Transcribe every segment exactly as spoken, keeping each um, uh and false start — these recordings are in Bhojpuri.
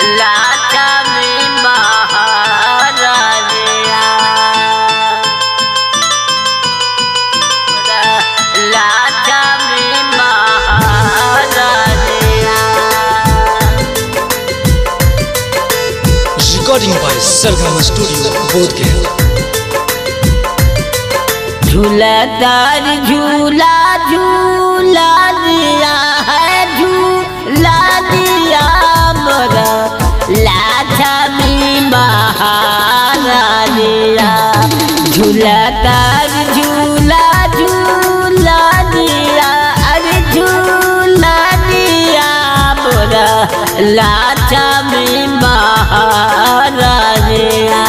लाचा में महारानिया लाचा में महारानिया। Recording by Sargama Studio, Bodhgaya। झूलदार झूला झूला दिया है झूला दिया मोरा लाचा में महारानिया। झूलदार झूला झूला दिया अरे झूला दिया मोरा लाचा में महारानिया।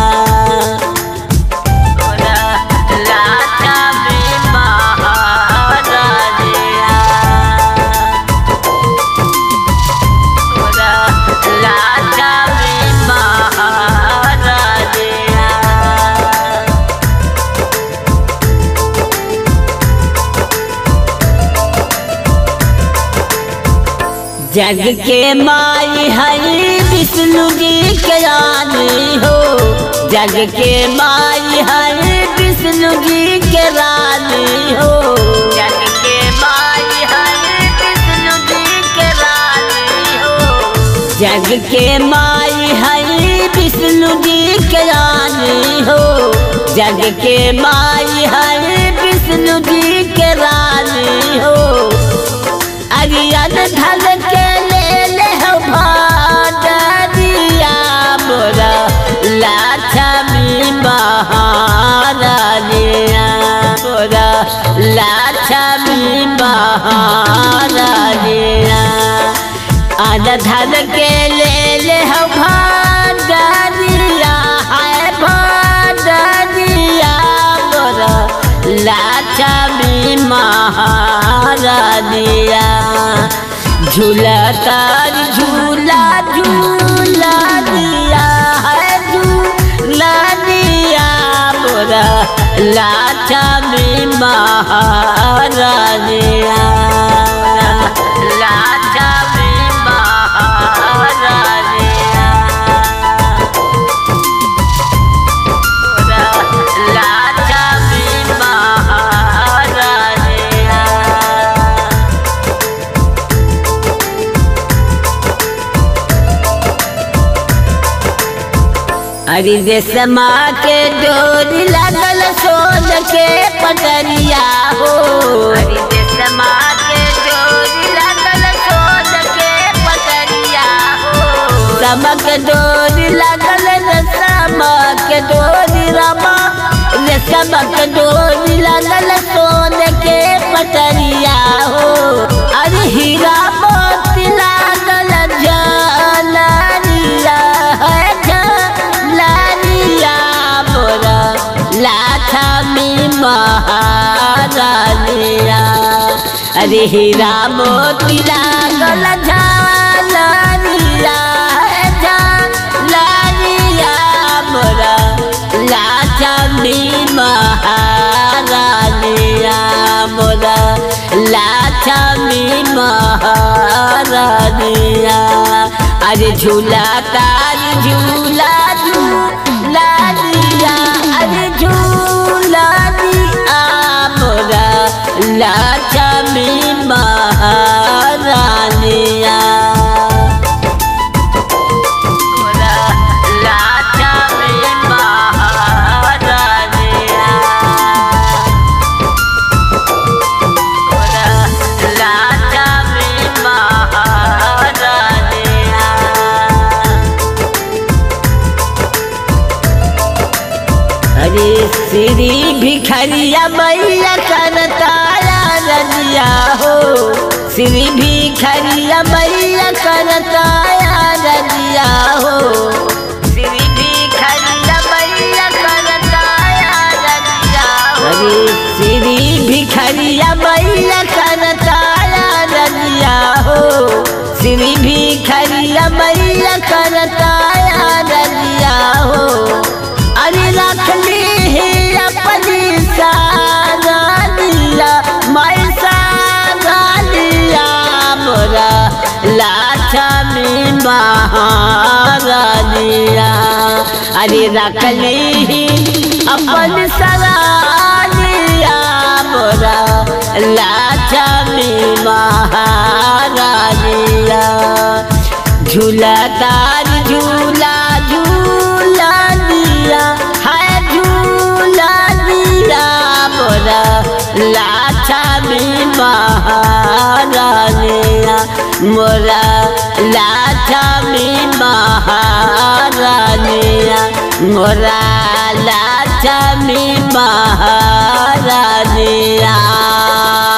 जग के माई हरि विष्णु जी के रानी हो। जग के माई हरि विष्णु जी के रानी हो। जग के माई हरि विष्णु जी के रानी हो। जग के माई हरि विष्णु जी के रानी हो। जग के माई हरि विष्णु जी के रानी हो। अरियन धन के ले ले हो भादरिया मोरा लाचा में महारानिया। मोरा लाचा में महारानिया। अन धन के ले ले हो भादरिया है भादरिया मोरा लाचा में महारानिया। झूलदार झूला झूला दिया है झूला दिया मोरा लाचा में महारानिया। लाचा में महारानिया मोरा लाचा में महारानिया। अरे रेशमा के डोरी लगल सोन के पटरिया हो। अरे रेशमा के डोरी लगल सोन के पटरिया हो। समक डोरी लगल रेशमा के डोरी रमा रेशमा के डोरी लगल सोन के पटरिया हो। अरे हीरा मोती लागल जलरिया है लाचा में महारानिया। अरे हीरा मोती लागल झालरिया झालरिया मोरा लाचा में महारानिया। मोरा लाचा में महारानिया। अरे झूला तार झूला झूला दिया अरे झूला दिया मोरा लाचा में महारानिया। मोरा लाचा में महारानिया। मोरा लाचा में महारानिया। अरे श्री भिखरिया मैया करताया रजिया हो। श्री भिखरिया मैया करताया रजिया हो। श्री भिखरिया मैया करताया रजिया हो। अरे श्री भिखरिया मैया करताया रजिया हो। श्री भिखरिया मैया करताया रजिया हो। अरे रख ली अपनी सारानिया मैं सारानिया मोरा लाचा में महारानिया अरे रखली अपन सरानिया मोरा लक्ष्मी महारानिया झूला तार झूला झूला दिया है झूला दिया मोरा लक्ष्मी महारानिया मोरा लक्ष्मी महारानिया मोरा लक्ष्मी महारानिया।